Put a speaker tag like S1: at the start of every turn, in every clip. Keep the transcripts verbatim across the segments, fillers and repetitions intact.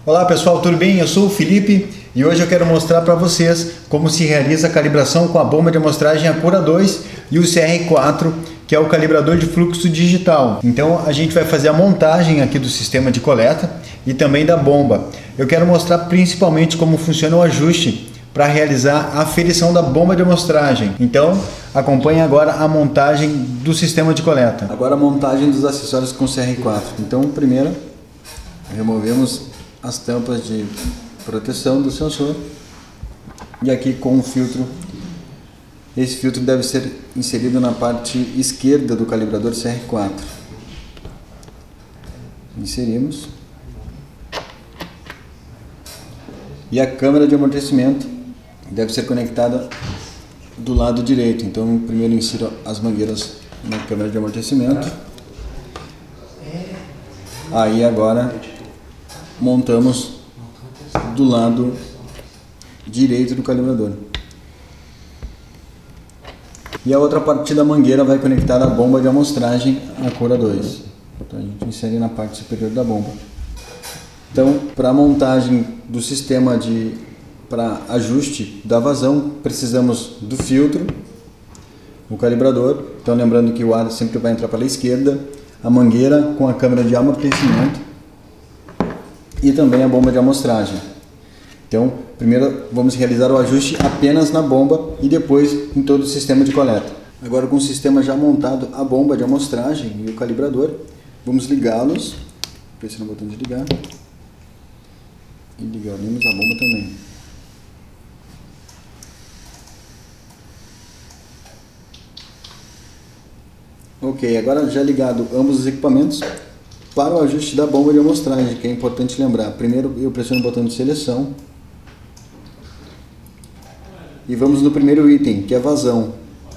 S1: Olá pessoal, tudo bem? Eu sou o Felipe e hoje eu quero mostrar para vocês como se realiza a calibração com a bomba de amostragem Acura dois e o C R quatro, que é o calibrador de fluxo digital. Então a gente vai fazer a montagem aqui do sistema de coleta e também da bomba. Eu quero mostrar principalmente como funciona o ajuste para realizar a aferição da bomba de amostragem. Então acompanhe agora a montagem do sistema de coleta.
S2: Agora a montagem dos acessórios com C R quatro. Então primeiro removemos as tampas de proteção do sensor e aqui com o filtro. Esse filtro deve ser inserido na parte esquerda do calibrador C R quatro. Inserimos. E a câmera de amortecimento deve ser conectada do lado direito. Então primeiro insiro as mangueiras na câmera de amortecimento. Aí agora montamos do lado direito do calibrador. E a outra parte da mangueira vai conectar a bomba de amostragem Acura dois. Então a gente insere na parte superior da bomba. Então, para a montagem do sistema de para ajuste da vazão, precisamos do filtro, o calibrador. Então lembrando que o ar sempre vai entrar pela esquerda, a mangueira com a câmera de amortecimento e também a bomba de amostragem. Então, primeiro vamos realizar o ajuste apenas na bomba e depois em todo o sistema de coleta. Agora, com o sistema já montado, a bomba de amostragem e o calibrador, vamos ligá-los, pressionando o botão de ligar e ligaremos a bomba também. Ok, agora já ligado ambos os equipamentos, para o ajuste da bomba de amostragem, que é importante lembrar. Primeiro eu pressiono o botão de seleção e vamos no primeiro item, que é vazão.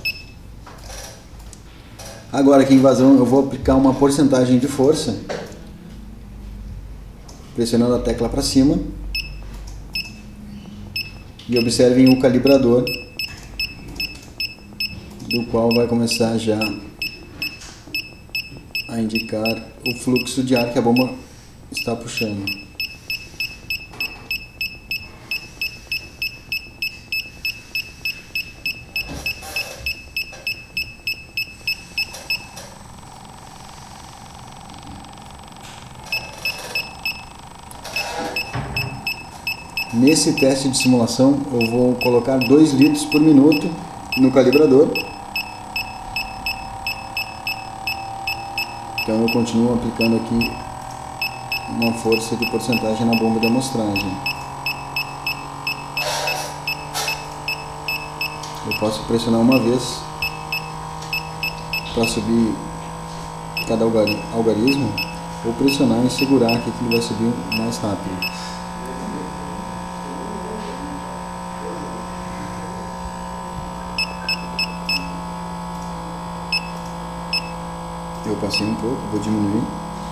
S2: Agora aqui em vazão eu vou aplicar uma porcentagem de força, pressionando a tecla para cima, e observem o calibrador, do qual vai começar já a indicar o fluxo de ar que a bomba está puxando. Nesse teste de simulação eu vou colocar dois litros por minuto no calibrador. Então eu continuo aplicando aqui uma força de porcentagem na bomba de amostragem. Eu posso pressionar uma vez para subir cada algarismo, ou pressionar e segurar que ele vai subir mais rápido. Eu passei um pouco, vou diminuir.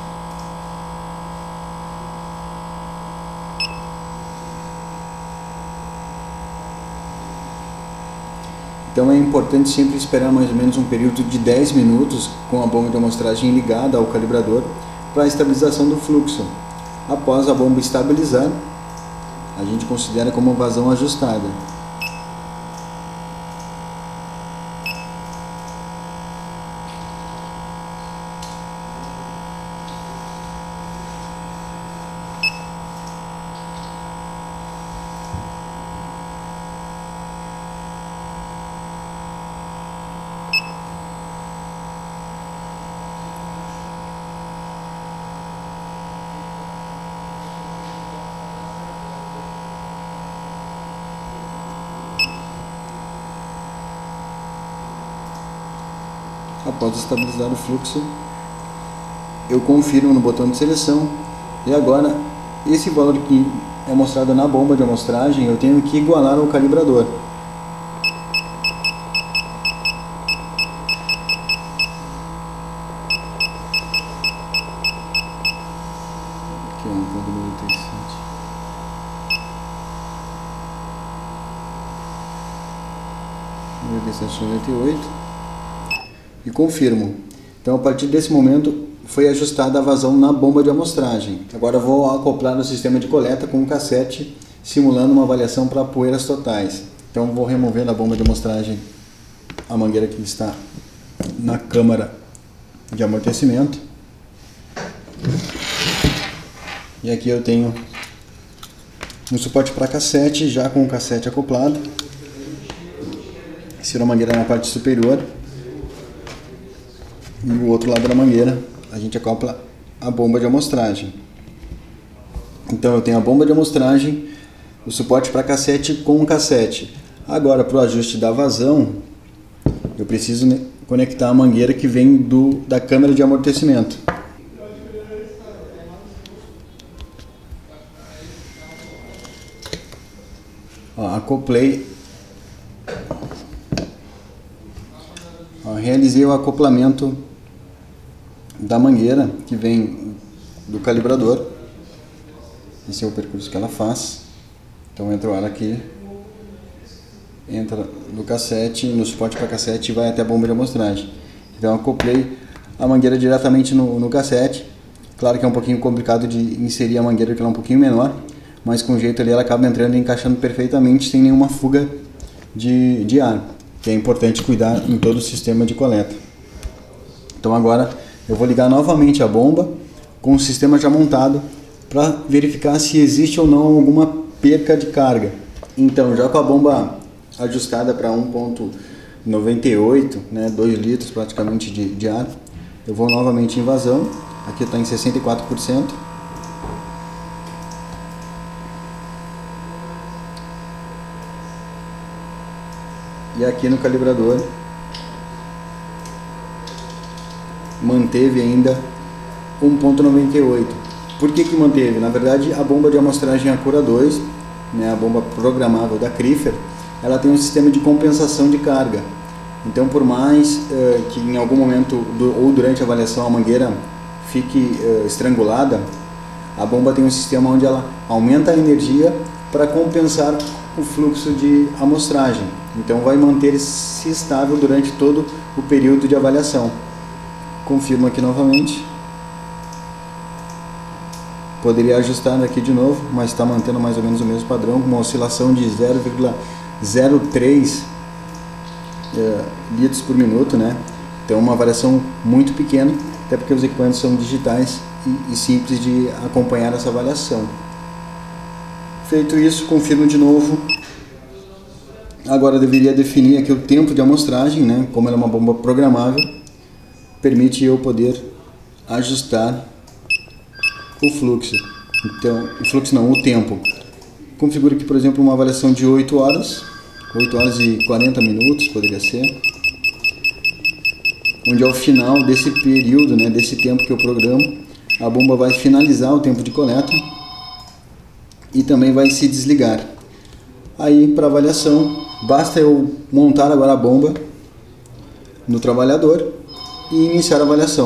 S2: Então é importante sempre esperar mais ou menos um período de dez minutos com a bomba de amostragem ligada ao calibrador para a estabilização do fluxo. Após a bomba estabilizar, a gente considera como vazão ajustada. Após estabilizar o fluxo, eu confirmo no botão de seleção e agora esse valor que é mostrado na bomba de amostragem eu tenho que igualar ao calibrador. Aqui é um ponto noventa e sete. noventa e sete, noventa e oito. E confirmo. Então a partir desse momento foi ajustada a vazão na bomba de amostragem. Agora eu vou acoplar no sistema de coleta com um cassete simulando uma avaliação para poeiras totais. Então vou remover da bomba de amostragem a mangueira que está na câmara de amortecimento. E aqui eu tenho um suporte para cassete, já com o cassete acoplado. Insiro a mangueira na parte superior. E o outro lado da mangueira a gente acopla a bomba de amostragem. Então eu tenho a bomba de amostragem, o suporte para cassete com o cassete. Agora para o ajuste da vazão, eu preciso conectar a mangueira que vem do, da câmara de amortecimento. Ó, acoplei, ó, realizei o acoplamento da mangueira que vem do calibrador. Esse é o percurso que ela faz. Então entra o ar aqui, entra no cassete, no suporte para cassete e vai até a bomba de amostragem. Então eu acoplei a mangueira diretamente no, no cassete. Claro que é um pouquinho complicado de inserir a mangueira, que ela é um pouquinho menor, mas com jeito ali ela acaba entrando e encaixando perfeitamente sem nenhuma fuga de, de ar, que é importante cuidar em todo o sistema de coleta. Então agora eu vou ligar novamente a bomba com o sistema já montado para verificar se existe ou não alguma perca de carga. Então, já com a bomba ajustada para um ponto noventa e oito, né, dois litros praticamente de, de ar, eu vou novamente em vazão. Aqui está em sessenta e quatro por cento. E aqui no calibrador manteve ainda um ponto noventa e oito. Por que que manteve? Na verdade, a bomba de amostragem Acura dois, né, a bomba programável da Crifer, ela tem um sistema de compensação de carga. Então, por mais uh, que em algum momento do, ou durante a avaliação a mangueira fique uh, estrangulada, a bomba tem um sistema onde ela aumenta a energia para compensar o fluxo de amostragem. Então, vai manter-se estável durante todo o período de avaliação. Confirmo aqui novamente. Poderia ajustar aqui de novo, mas está mantendo mais ou menos o mesmo padrão, com uma oscilação de zero vírgula zero três é, litros por minuto, né? Então uma variação muito pequena, até porque os equipamentos são digitais e, e simples de acompanhar essa variação. Feito isso, confirmo de novo. Agora eu deveria definir aqui o tempo de amostragem, né? Como ela é uma bomba programável, permite eu poder ajustar o fluxo. Então, o fluxo não, o tempo. Configuro aqui, por exemplo, uma avaliação de oito horas, oito horas e quarenta minutos, poderia ser. Onde ao final desse período, né, desse tempo que eu programo, a bomba vai finalizar o tempo de coleta e também vai se desligar. Aí, para avaliação, basta eu montar agora a bomba no trabalhador e iniciar a avaliação.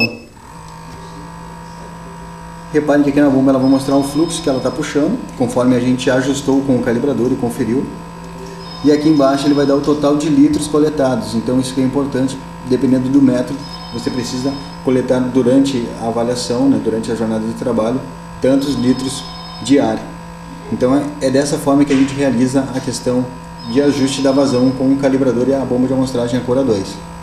S2: Reparem que aqui na bomba ela vai mostrar o fluxo que ela está puxando, conforme a gente ajustou com o calibrador e conferiu. E aqui embaixo ele vai dar o total de litros coletados. Então isso que é importante, dependendo do método, você precisa coletar durante a avaliação, né, durante a jornada de trabalho, tantos litros de ar. Então é, é dessa forma que a gente realiza a questão de ajuste da vazão com o calibrador e a bomba de amostragem Acura dois.